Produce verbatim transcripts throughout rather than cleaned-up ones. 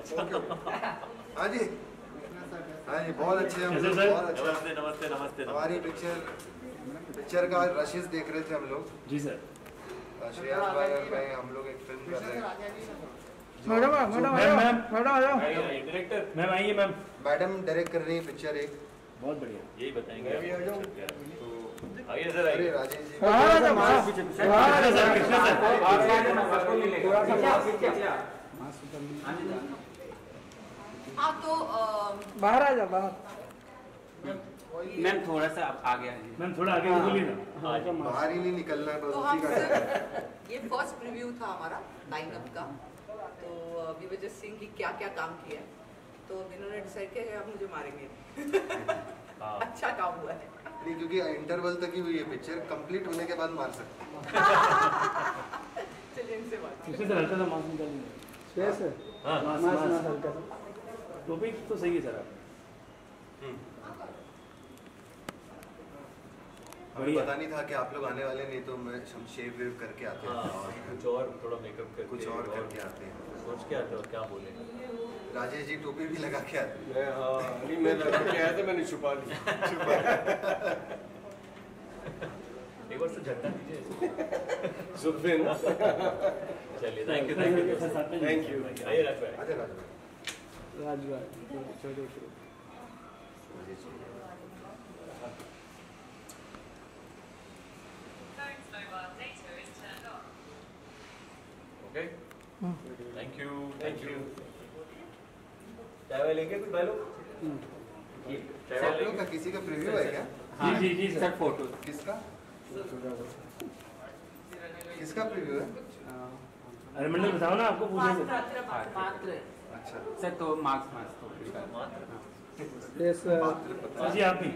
हाँ जी, हाँ जी, बहुत अच्छे हम लोग, बहुत अच्छा। नमस्ते नमस्ते नमस्ते। हमारी पिक्चर पिक्चर का रशिस देख रहे थे हम लोग। जी सर। श्रेयस भाई और मैं हम लोग एक फिल्म कर रहे हैं। Madam madam madam madam director ma'am आइए मैम। मैडम डायरेक्ट कर रही है पिक्चर एक। बहुत बढ़िया, यही बताएंगे। आइए सर, अरे राजेश जी, हाँ तो बाहर आ जा बाहर। मैम थोड़ा सा आ गया है। मैम थोड़ा आगे बोलिए ना। बाहर ही नहीं निकलना है, बस तो उसी हम का। ये फर्स्ट प्रीव्यू था हमारा लाइनअप का, तो वी वर जस्ट सीइंग कि क्या क्या काम किया है, तो इन्होंने डिसाइड किया कि आप मुझे मारेंगे। अच्छा काम हुआ है। नहीं, क्योंकि इंटरवल तक ही हुई है पिक्चर, कंप्लीट होने के बाद मार सकते हैं। चलिए इनसे बात। इससे हल्का सा मास्क निकाल लीजिए। श्रेयस हाँ मास मास हल्का सा। टॉपिक तो सही है सर। हमें पता नहीं था कि आप लोग आने वाले, नहीं तो मैं शेव वेव करके आते हैं और कुछ और थोड़ा मेकअप करके कुछ और करके आते हैं, सोच के आते हो क्या बोलेंगे। राजेश जी टोपी भी लगा के आते हैं। मैं हाँ नहीं मैं लगा के आया था, मैंने छुपा ली। एक बार से झटका दीजिए सुफिन। चलिए, thank you thank you thank you. आइए राज भाई। अरे राज राज भाई छोड़ो छोड़ो। Okay, thank you thank you. चाय लेंगे कुछ भाई लोग? आप लोग का किसी का प्रीव्यू है क्या? जी जी जी सर। फोटो किसका किसका प्रीव्यू है? अरे मंडल बताओ ना, आपको पूछे पात्र। अच्छा सर, तो marks marks yes sir ji, आप ही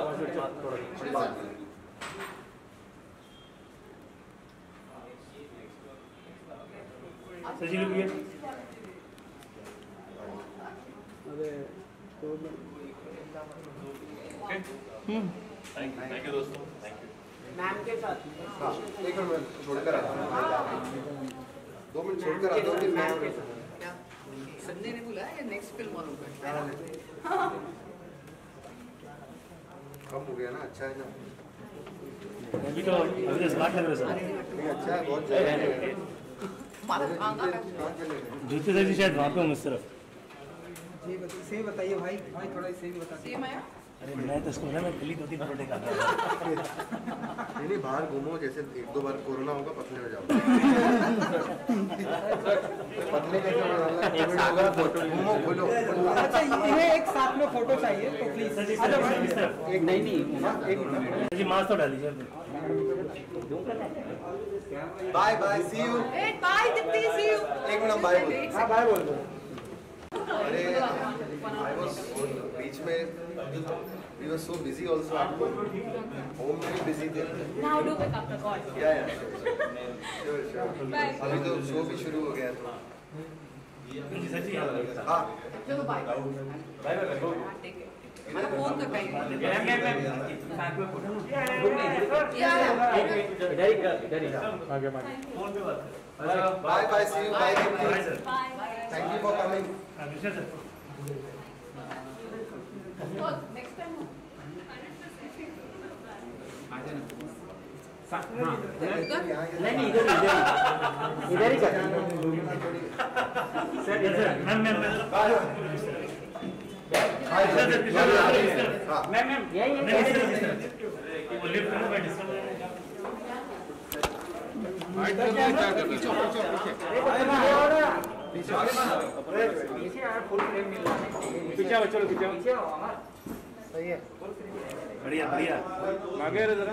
सर जी लुकिए। अरे तो okay, thank you thank you दोस्तों, थैंक यू। मैम के साथ। हाँ, एक मिनट छोड़कर आता हूँ, दो मिनट छोड़कर आता हूँ फिर मैं। क्या संजय ने बुलाया या नेक्स्ट फिल्म वालों का? कम हो गया ना, अच्छा है ना। अभी तो अभी तो स्मार्ट लग रहा है सर। नहीं, अच्छा है, बहुत ज़्यादा है। जूते सर जी शायद वहाँ पे हूँ इस तरफ। जी बताइए, सही बताइए भाई भाई थोड़ा सही बता दीजिए। सेम आया? अरे मैं तो स्कूल में गली दो तीन परोठे खाता नहीं नहीं, बाहर घूमो, जैसे एक दो बार कोरोना होगा पतले हो जाओगे। पतले कैसे होगा? घूमो, बोलो। अच्छा, इन्हें एक साथ में फोटो चाहिए तो प्लीज। सर जी सर इस तरफ। एक नहीं नहीं, एक मिनट। सर जी मास्क तो डाल दीजिए। Bye bye, see you. ए बाय दीप्ति, सी यू। एक मिनट, बाय बोलो। हाँ बाय बोल दो। अरे आई वाज बीच में, we were so busy also, home में भी बिजी थे। Now do pick up the call. Yeah yeah sure sure. अभी तो शो भी शुरू हो गया तो। सर जी हाँ चलो बाय बाय बाय बाय। ठीक है, मैं फोन कर कहीं। मैम मैम मैम साथ में फोटो या इधर ही इधर ही आगे आगे। फोन पे बात bye bye, see you, bye. Bye sir. Thank you for coming. Abhishek sir. Next time नहीं नहीं इधर इधर इधर ही कर sir. Sir ma'am ma'am ma'am ma'am यही वो लिफ्ट में मैं डिस्कस पीछे आओ, चलो पीछे आओ। सही है, बढ़िया बढ़िया। आगे जरा।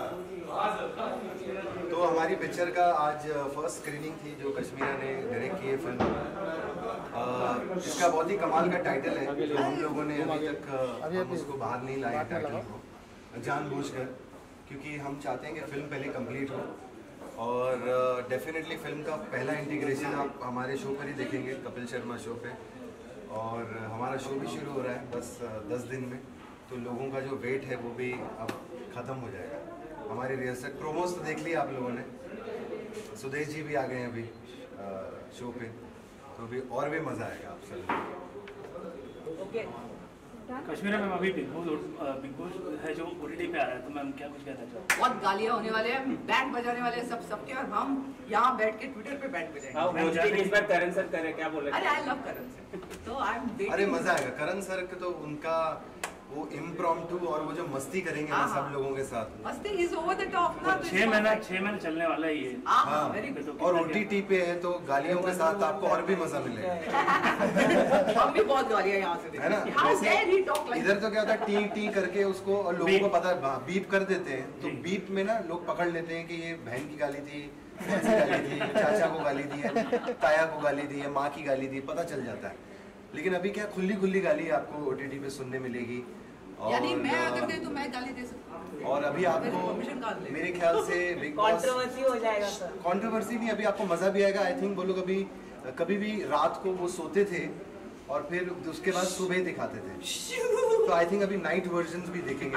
तो हमारी पिक्चर का आज फर्स्ट स्क्रीनिंग थी जो कश्मीरा ने डायरेक्ट की है फिल्म। अ, इसका बहुत ही कमाल का टाइटल है, जो हम लोगों ने अभी तक अ, हम उसको बाहर नहीं लाए टाइटल को जानबूझकर, क्योंकि हम चाहते हैं कि फिल्म पहले कंप्लीट हो। और डेफिनेटली uh, फिल्म का पहला इंटीग्रेशन आप हमारे शो पर ही देखेंगे, कपिल शर्मा शो पे। और हमारा शो भी शुरू हो रहा है बस दस दिन में, तो लोगों का जो वेट है वो भी अब ख़त्म हो जाएगा। हमारी रिहर्सल प्रोमोस तो देख लिया आप लोगों ने, सुदेश जी भी आ गए हैं अभी शो पे, तो भी और भी मजा आएगा आप सब। ओके कश्मीर में अभी बिग बॉस बिग बॉस है जो ओटीटी पे आ रहा है, तो मैम क्या कुछ कहना चाहते बहुत गालियां होने वाले हैं, बैंड बजाने वाले हैं सब सबके, और हम यहाँ बैठ के ट्विटर पे बैंड बजाएंगे। इस बार करण सर करे क्या बोले? अरे आई लव करण सर, तो आई एम वेटिंग। अरे मजा आएगा करण सर के, तो उनका वो इम्प्रॉम्प्टू और वो जो मस्ती करेंगे ना सब लोगों के साथ, मस्ती इज ओवर द टॉप ना। हैं? छह महीना छह महीने चलने वाला ही है। हाँ वेरी गुड। और ओटीटी पे है तो गालियों के साथ आपको और भी मजा मिलेगा, हम भी बहुत गालियां यहाँ से है ना? How dare he talk like इधर तो क्या होता है टी टी करके उसको, और लोगों को पता है बीप कर देते हैं, तो जी। बीप में ना लोग पकड़ लेते हैं कि ये बहन की गाली थी, कौन सी गाली थी, चाचा को गाली दी है, ताया को गाली दी है, माँ की गाली दी, पता चल जाता है। लेकिन अभी क्या खुली खुली गाली आपको ओटीटी पे सुनने मिलेगी। यानी और, मैं अगर दे तो मैं गाली दे सकता हूँ। और अभी आपको परमिशन कहाँ से? मेरे ख्याल से बिग बॉस कंट्रोवर्सी हो जाएगा सर। कंट्रोवर्सी नहीं, अभी आपको मजा भी आएगा। आई थिंक वो लोग अभी कभी भी रात को वो सोते थे और फिर उसके बाद सुबह दिखाते थे, तो आई थिंक अभी नाइट वर्जन भी देखेंगे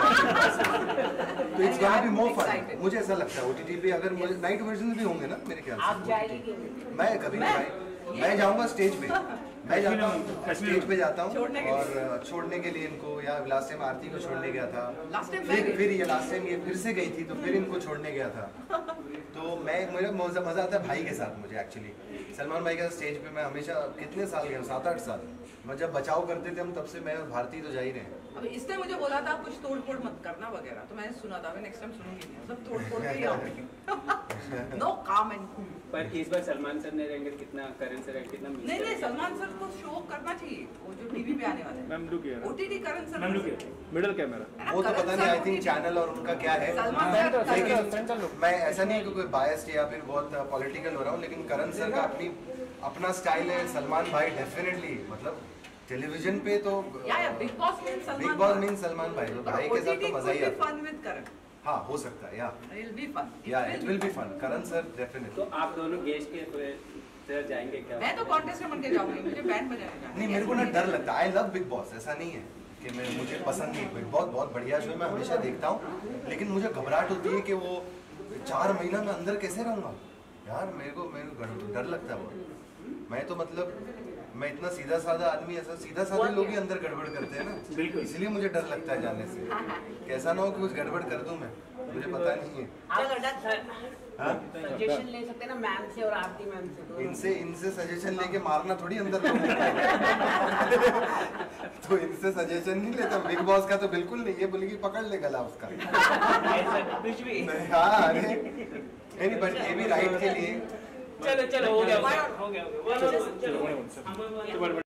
तो it's gonna be more fun. मुझे ऐसा लगता है ओटीटी पे अगर मुझे नाइट वर्जन भी होंगे ना मेरे ख्याल से। आप जाएंगे कि नहीं? मैं कभी नहीं भाई, मैं जाऊंगा स्टेज पे, मैं जाता हूँ स्टेज पे जाता हूँ छोड़ने के और छोड़ने के लिए इनको, या लास्ट टाइम आरती को छोड़ने गया था, लास्ट टाइम फिर फिर ये लास्ट टाइम ये फिर से गई थी तो फिर इनको छोड़ने गया था। तो मैं मेरा मजा मजा आता है भाई के साथ मुझे एक्चुअली। सलमान भाई का स्टेज पे मैं हमेशा कितने साल गया, सात आठ साल, मैं जब बचाव करते थे हम तब से मैं और भारती तो जा ही रहे हैं। अब इसने मुझे बोला था कुछ तोड़ फोड़ मत करना वगैरह, तो मैंने सुना था, मैं नेक्स्ट टाइम सुनूंगी नहीं, सब तोड़ फोड़ के ही आऊंगी। नो काम एंड कूल। पर इस बार सलमान सर ने रहेंगे, कितना करण सर रहेंगे, कितना मिस नहीं नहीं, करेंगे? सलमान सर को शो करना चाहिए, वो जो टीवी पे आने वाला है। Ma'am look here, OTT Karan sir ma'am look middle camera. है ना, वो तो करण पता सर नहीं I think O T T channel और उनका क्या है, सलमान सर लेकिन मैं ऐसा नहीं है कि कोई बायस्ड या फिर बहुत पॉलिटिकल हो रहा हूँ, लेकिन करण सर का अपनी अपना स्टाइल है। सलमान भाई डेफिनेटली, मतलब टेलीविजन पे तो या या बिग बॉस में Salman, Bigg Boss mean Salman भाई, तो भाई के साथ तो मजा ही आता है। फन विद करण, हाँ हो सकता है, या इट विल बी फन, या it will be fun. Karan sir definitely. तो आप दोनों गेस्ट के हुए सर जाएंगे क्या? मैं तो कॉन्टेस्ट में बन के जाऊंगी, मुझे बैंड बजाने जाना है। नहीं, मेरे को ना डर लगता है। आई लव बिग बॉस, ऐसा नहीं है कि मैं मुझे पसंद नहीं। बिग बॉस बहुत बढ़िया शो है, मैं हमेशा देखता हूँ, लेकिन मुझे घबराहट होती है कि वो चार महीना में अंदर कैसे रहूँगा यार। मेरे को मेरे को डर लगता है बहुत। मैं तो मतलब मैं इतना सीधा साधा आदमी, ऐसा सीधा साधा लोग ही अंदर गड़बड़ करते हैं ना, बिल्कुल। इसलिए मुझे डर लगता है जाने से। कैसा ना हो कि कुछ गड़बड़ कर दूं मैं, मुझे पता नहीं है। हाँ? सजेशन ले सकते हैं ना मैम से और आरती मैम से। तो इनसे इनसे सजेशन लेके मारना थोड़ी अंदर लोग तो इनसे सजेशन नहीं लेता। बिग बॉस का तो बिल्कुल नहीं, ये बोलेगी पकड़ ले गला उसका। कुछ भी। हाँ अरे नहीं, बट ये भी राइट के लिए। चलो चलो हो गया हो गया हो गया हो गया। चलो